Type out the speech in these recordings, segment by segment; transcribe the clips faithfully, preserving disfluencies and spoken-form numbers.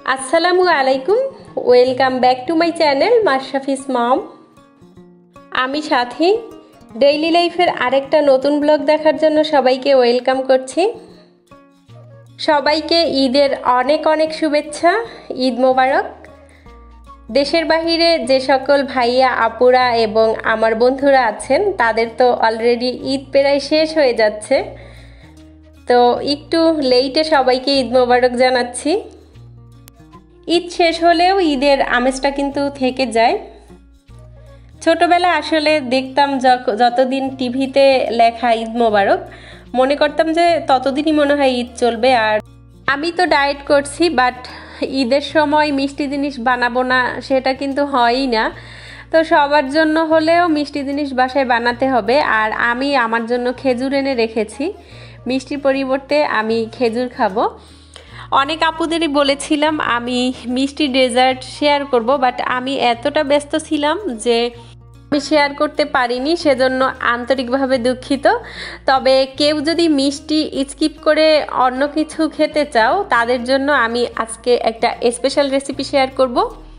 আসসালামু আলাইকুম, welcome back to my channel Mashrafi's mom. আমি সাথী ডেইলি লাইফের আরেকটা নতুন ব্লগ দেখার জন্য সবাইকে ওয়েলকাম করছি। সবাইকে ঈদের অনেক অনেক শুভেচ্ছা, ঈদ মোবারক। দেশের বাহিরে যে সকল ভাইয়া আপুরা এবং আমার বন্ধুরা আছেন তাদের তো অলরেডি ঈদ প্রায় শেষ হয়ে যাচ্ছে, তো একটু লেটে সবাইকে ঈদ মোবারক জানাচ্ছি। ঈদ শেষ হলেও ঈদের আমেজটা কিন্তু থেকে যায়। ছোটবেলা আসলে দেখতাম যতদিন টিভিতে লেখা ঈদ মোবারক, মনে করতাম যে ততদিনই মনে হয় ঈদ চলবে। আর আমি তো ডায়েট করছি, বাট ঈদের সময় মিষ্টি জিনিস বানাবো না সেটা কিন্তু হয়ই না। তো সবার জন্য হলেও মিষ্টি জিনিস বাসায় বানাতে হবে। আর আমি আমার জন্য খেজুর এনে রেখেছি, মিষ্টির পরিবর্তে আমি খেজুর খাবো। অনেক আপুদেরই বলেছিলাম আমি মিষ্টি ডেজার্ট শেয়ার করব, বাট আমি এতটা ব্যস্ত ছিলাম যে আমি শেয়ার করতে পারিনি, সেজন্য আন্তরিকভাবে দুঃখিত। তবে কেউ যদি মিষ্টি স্কিপ করে অন্য কিছু খেতে চাও তাদের জন্য আমি আজকে একটা স্পেশাল রেসিপি শেয়ার করব।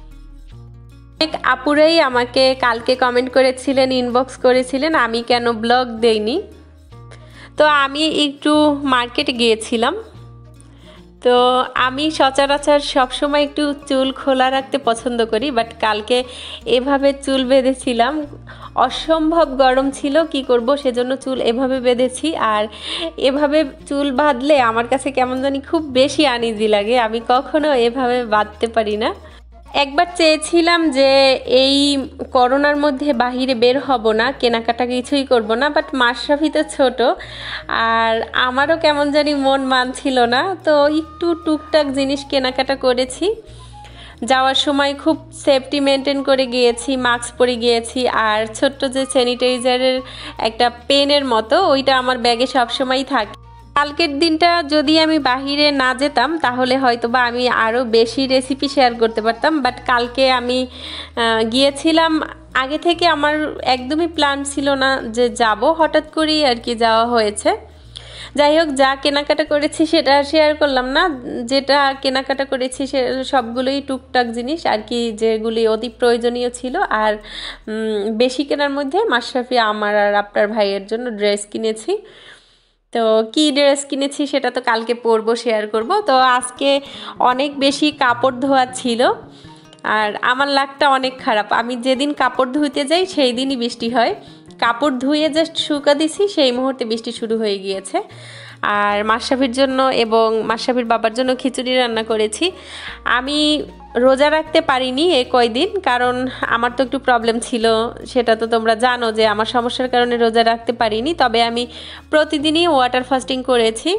অনেক আপুরাই আমাকে কালকে কমেন্ট করেছিলেন, ইনবক্স করেছিলেন আমি কেন ব্লগ দেইনি। তো আমি একটু মার্কেটে গিয়েছিলাম। তো আমি সচরাচর সবসময় একটু চুল খোলা রাখতে পছন্দ করি, বাট কালকে এভাবে চুল বেঁধেছিলাম, অসম্ভব গরম ছিল, কি করব সেজন্য চুল এভাবে বেঁধেছি। আর এভাবে চুল বাঁধলে আমার কাছে কেমন জানি খুব বেশি আনইজি লাগে, আমি কখনো এভাবে বাঁধতে পারি না। একবার চেয়েছিলাম যে এই করোনার মধ্যে বাহিরে বের হব না, কেনাকাটা কিছুই করব না, বাট মাশরাফি তো ছোটো আর আমারও কেমন জানি মন মানছিল না। তো একটু টুকটাক জিনিস কেনাকাটা করেছি। যাওয়ার সময় খুব সেফটি মেনটেন করে গিয়েছি, মাস্ক পরে গিয়েছি। আর ছোট্ট যে স্যানিটাইজারের একটা পেনের মতো ওইটা আমার ব্যাগে সবসময়ই থাকে। কালকের দিনটা যদি আমি বাহিরে না যেতাম তাহলে হয়তো বা আমি আরও বেশি রেসিপি শেয়ার করতে পারতাম, বাট কালকে আমি গিয়েছিলাম, আগে থেকে আমার একদমই প্ল্যান ছিল না যে যাব, হঠাৎ করেই আর কি যাওয়া হয়েছে। যাই হোক, যা কেনাকাটা করেছি সেটা শেয়ার করলাম না, যেটা কেনাকাটা করেছি সে সবগুলোই টুকটাক জিনিস আর কি, যেগুলি অতি প্রয়োজনীয় ছিল। আর বেশি কেনার মধ্যে মাশরাফি আমার আর আপনার ভাইয়ের জন্য ড্রেস কিনেছি। তো কী ড্রেস কিনেছি সেটা তো কালকে পরবো, শেয়ার করব। তো আজকে অনেক বেশি কাপড় ধোয়া ছিল আর আমার লাগটা অনেক খারাপ। আমি যেদিন কাপড় ধুইতে যাই সেই দিনই বৃষ্টি হয়। কাপড় ধুয়ে জাস্ট শুকা দিছি, সেই মুহূর্তে বৃষ্টি শুরু হয়ে গিয়েছে। আর মাশরাফির জন্য এবং মাশরাফির বাবার জন্য খিচুড়ি রান্না করেছি। আমি রোজা রাখতে পারিনি এই কয়দিন, কারণ আমার তো একটু প্রবলেম ছিল, সেটা তো তোমরা জানো যে আমার সমস্যার কারণে রোজা রাখতে পারিনি। তবে আমি প্রতিদিনই ওয়াটার ফাস্টিং করেছি।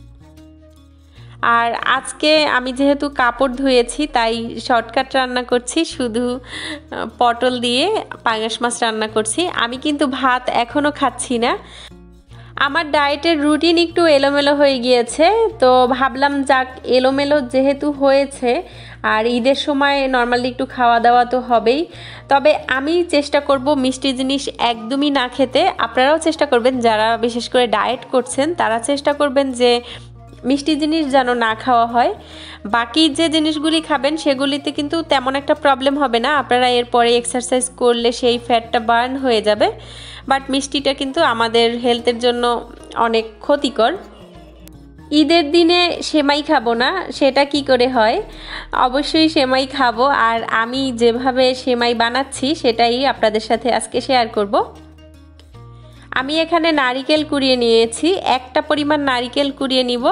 আর আজকে আমি যেহেতু কাপড় ধুয়েছি তাই শর্টকাট রান্না করছি, শুধু পটল দিয়ে পাঙ্গাস মাছ রান্না করছি। আমি কিন্তু ভাত এখনও খাচ্ছি না, আমার ডায়েটের রুটিন একটু এলোমেলো হয়ে গিয়েছে। তো ভাবলাম যাক, এলোমেলো যেহেতু হয়েছে আর ঈদের সময় নর্মালি একটু খাওয়া দাওয়া তো হবেই, তবে আমি চেষ্টা করব মিষ্টি জিনিস একদমই না খেতে। আপনারাও চেষ্টা করবেন, যারা বিশেষ করে ডায়েট করছেন তারা চেষ্টা করবেন যে মিষ্টি জিনিস যেন না খাওয়া হয়। বাকি যে জিনিসগুলি খাবেন সেগুলিতে কিন্তু তেমন একটা প্রবলেম হবে না, আপনারা এরপরে এক্সারসাইজ করলে সেই ফ্যাটটা বার্ন হয়ে যাবে। বাট মিষ্টিটা কিন্তু আমাদের হেলথের জন্য অনেক ক্ষতিকর। ঈদের দিনে সেমাই খাবো না, সেটা কি করে হয়? অবশ্যই সেমাই খাবো। আর আমি যেভাবে সেমাই বানাচ্ছি সেটাই আপনাদের সাথে আজকে শেয়ার করব। আমি এখানে নারিকেল কুড়িয়ে নিয়েছি, একটা পরিমাণ নারিকেল কুড়িয়ে নিব।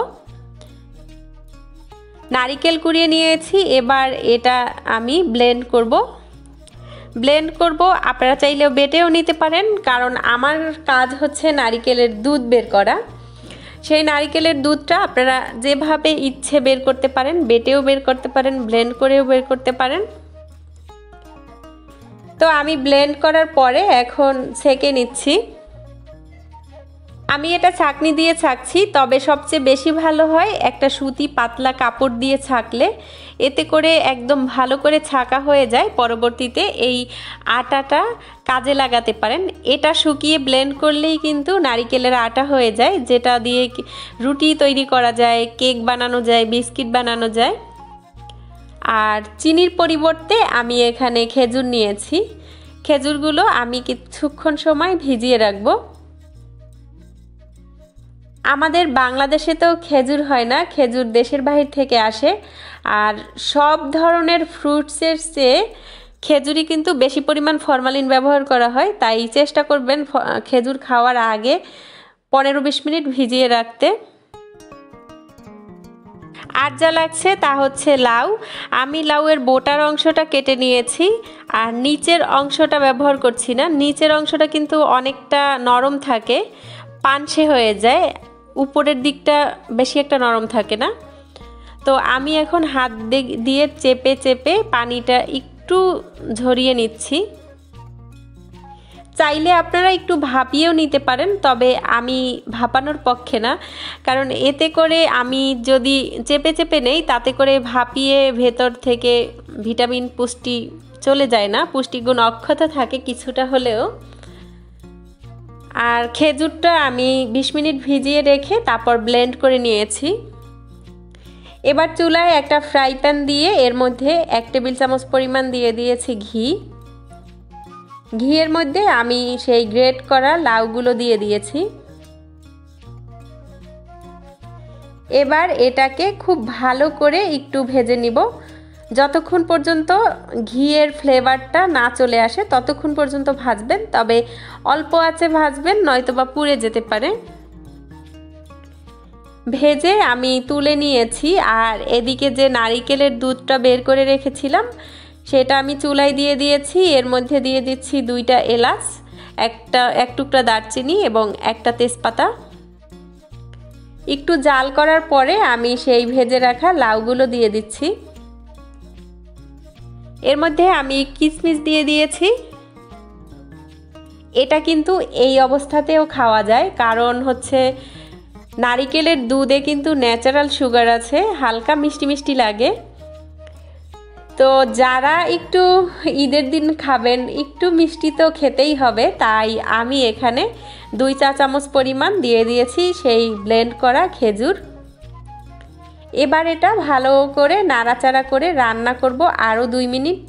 নারিকেল কুড়িয়ে নিয়েছি, এবার এটা আমি ব্লেন্ড করব। ব্লেন্ড করব, আপনারা চাইলেও বেটেও নিতে পারেন, কারণ আমার কাজ হচ্ছে নারিকেলের দুধ বের করা। সেই নারিকেলের দুধটা আপনারা যেভাবে ইচ্ছে বের করতে পারেন, বেটেও বের করতে পারেন, ব্লেন্ড করেও বের করতে পারেন। তো আমি ব্লেন্ড করার পরে এখন ছেঁকে নিচ্ছি। আমি এটা ছাঁকনি দিয়ে ছাঁকছি, তবে সবচেয়ে বেশি ভালো হয় একটা সুতি পাতলা কাপড় দিয়ে ছাঁকলে, এতে করে একদম ভালো করে ছাঁকা হয়ে যায়। পরবর্তীতে এই আটাটা কাজে লাগাতে পারেন। এটা শুকিয়ে ব্লেন্ড করলেই কিন্তু নারিকেলের আটা হয়ে যায়, যেটা দিয়ে রুটি তৈরি করা যায়, কেক বানানো যায়, বিস্কিট বানানো যায়। আর চিনির পরিবর্তে আমি এখানে খেজুর নিয়েছি। খেজুরগুলো আমি কিছুক্ষণ সময় ভিজিয়ে রাখবো। আমাদের বাংলাদেশে তো খেজুর হয় না, খেজুর দেশের বাহির থেকে আসে। আর সব ধরনের ফ্রুটসের চেয়ে খেজুরই কিন্তু বেশি পরিমাণ ফরমালিন ব্যবহার করা হয়, তাই চেষ্টা করবেন খেজুর খাওয়ার আগে পনেরো বিশ মিনিট ভিজিয়ে রাখতে। আর যা লাগছে তা হচ্ছে লাউ। আমি লাউয়ের বোটার অংশটা কেটে নিয়েছি, আর নিচের অংশটা ব্যবহার করছি না। নিচের অংশটা কিন্তু অনেকটা নরম থাকে, পানসে হয়ে যায়, উপরের দিকটা বেশি একটা নরম থাকে না। তো আমি এখন হাত দিয়ে চেপে চেপে পানিটা একটু ঝরিয়ে নিচ্ছি। চাইলে আপনারা একটু ভাপিয়েও নিতে পারেন, তবে আমি ভাপানোর পক্ষে না, কারণ এতে করে আমি যদি চেপে চেপে নেই তাতে করে ভাপিয়ে ভেতর থেকে ভিটামিন পুষ্টি চলে যায় না, পুষ্টিগুণ অক্ষত থাকে কিছুটা হলেও। আর খেজুরটা আমি বিশ মিনিট ভিজিয়ে রেখে তারপর ব্লেন্ড করে নিয়েছি। এবার চুলায় একটা ফ্রাই প্যান দিয়ে এর মধ্যে এক টেবিল চামচ পরিমাণ দিয়ে দিয়েছি ঘি। ঘিয়ের মধ্যে আমি সেই গ্রেট করা লাউগুলো দিয়ে দিয়েছি। এবার এটাকে খুব ভালো করে একটু ভেজে নিব। যতক্ষণ পর্যন্ত ঘিয়ের ফ্লেভারটা না চলে আসে ততক্ষণ পর্যন্ত ভাজবেন, তবে অল্প আঁচে ভাজবেন, নয়তোবা পুড়ে যেতে পারে। ভেজে আমি তুলে নিয়েছি। আর এদিকে যে নারিকেলের দুধটা বের করে রেখেছিলাম সেটা আমি চুলায় দিয়ে দিয়েছি। এর মধ্যে দিয়ে দিচ্ছি দুইটা এলাচ, একটা এক টুকরা দারচিনি এবং একটা তেজপাতা। একটু জাল করার পরে আমি সেই ভেজে রাখা লাউগুলো দিয়ে দিচ্ছি। এর মধ্যে আমি কিশমিশ দিয়ে দিয়েছি। এটা কিন্তু এই অবস্থাতেও খাওয়া যায়, কারণ হচ্ছে নারিকেলের দুধে কিন্তু ন্যাচারাল সুগার আছে, হালকা মিষ্টি মিষ্টি লাগে। তো যারা একটু ঈদের দিন খাবেন, একটু মিষ্টি তো খেতেই হবে, তাই আমি এখানে দুই চা চামচ পরিমাণ দিয়ে দিয়েছি সেই ব্লেন্ড করা খেজুর। এবার এটা ভালো করে নাড়াচাড়া করে রান্না করব আরও দুই মিনিট।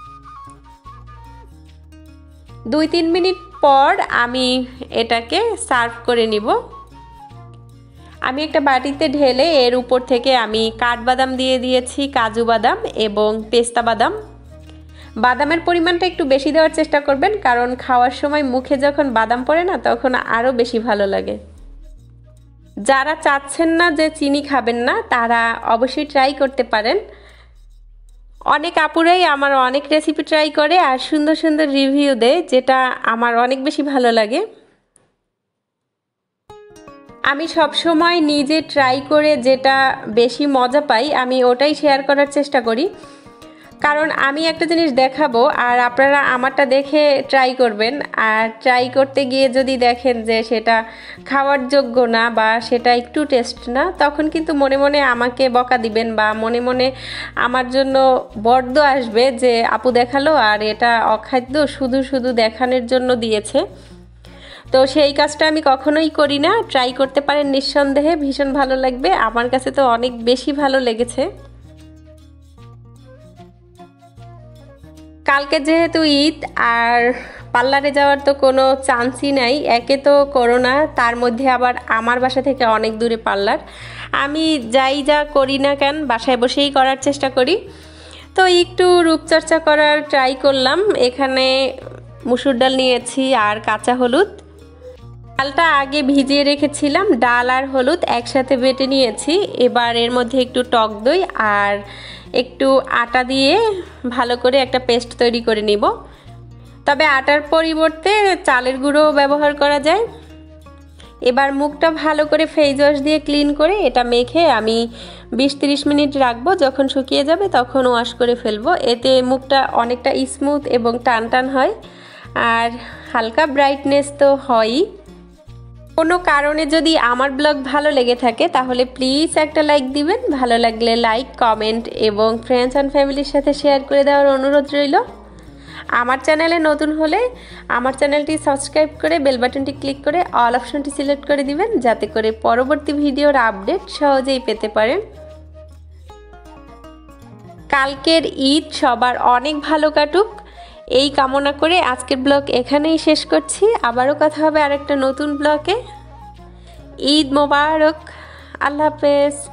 দুই তিন মিনিট পর আমি এটাকে সার্ভ করে নিব। আমি একটা বাটিতে ঢেলে এর উপর থেকে আমি কাঠবাদাম দিয়ে দিয়েছি, কাজু বাদাম এবং পেস্তা বাদাম। বাদামের পরিমাণটা একটু বেশি দেওয়ার চেষ্টা করবেন, কারণ খাওয়ার সময় মুখে যখন বাদাম পড়ে না তখন আরও বেশি ভালো লাগে। যারা চাচ্ছেন না যে চিনি খাবেন না তারা অবশ্যই ট্রাই করতে পারেন। অনেক আপুরাই আমার অনেক রেসিপি ট্রাই করে আর সুন্দর সুন্দর রিভিউ দেয়, যেটা আমার অনেক বেশি ভালো লাগে। আমি সব সময় নিজে ট্রাই করে যেটা বেশি মজা পাই আমি ওটাই শেয়ার করার চেষ্টা করি, কারণ আমি একটা জিনিস দেখাবো আর আপনারা আমারটা দেখে ট্রাই করবেন। আর ট্রাই করতে গিয়ে যদি দেখেন যে সেটা খাওয়ার যোগ্য না বা সেটা একটু টেস্ট না, তখন কিন্তু মনে মনে আমাকে বকা দিবেন বা মনে মনে আমার জন্য বর্দ আসবে যে আপু দেখালো আর এটা অখাদ্য, শুধু শুধু দেখানোর জন্য দিয়েছে। তো সেই কাজটা আমি কখনোই করি না। ট্রাই করতে পারেন নিঃসন্দেহে, ভীষণ ভালো লাগবে। আমার কাছে তো অনেক বেশি ভালো লেগেছে। কালকে যেহেতু ঈদ আর পার্লারে যাওয়ার তো কোনো চান্সই নাই, একে তো করোনা, তার মধ্যে আবার আমার বাসা থেকে অনেক দূরে পার্লার। আমি যাই যা করি না কেন বাসায় বসেই করার চেষ্টা করি। তো একটু রূপচর্চা করার ট্রাই করলাম। এখানে মুসুর ডাল নিয়েছি আর কাঁচা হলুদ। ডালটা আগে ভিজিয়ে রেখেছিলাম, ডাল আর হলুদ একসাথে বেটে নিয়েছি। এবার এর মধ্যে একটু টক দই আর একটু আটা দিয়ে ভালো করে একটা পেস্ট তৈরি করে নিব। তবে আটার পরিবর্তে চালের গুঁড়ো ব্যবহার করা যায়। এবার মুখটা ভালো করে ফেস ওয়াশ দিয়ে ক্লিন করে এটা মেখে আমি বিশ তিরিশ মিনিট রাখবো। যখন শুকিয়ে যাবে তখন ওয়াশ করে ফেলবো। এতে মুখটা অনেকটা স্মুথ এবং টান টান হয় আর হালকা ব্রাইটনেস তো হয়ই। কোনো কারণে যদি আমার ব্লগ ভালো লেগে থাকে তাহলে প্লিজ একটা লাইক দিবেন। ভালো লাগলে লাইক, কমেন্ট এবং ফ্রেন্ডস অ্যান্ড ফ্যামিলির সাথে শেয়ার করে দেওয়ার অনুরোধ রইল। আমার চ্যানেলে নতুন হলে আমার চ্যানেলটি সাবস্ক্রাইব করে বেল বাটনটি ক্লিক করে অল অপশনটি সিলেক্ট করে দিবেন, যাতে করে পরবর্তী ভিডিওর আপডেট সহজেই পেতে পারেন। কালকের ঈদ সবার অনেক ভালো কাটুক এই কামনা করে আজকের ব্লগ এখানেই শেষ করছি। আবারও কথা হবে আরেকটা নতুন ব্লগে। ঈদ মোবারক, আল্লাহ হাফেজ।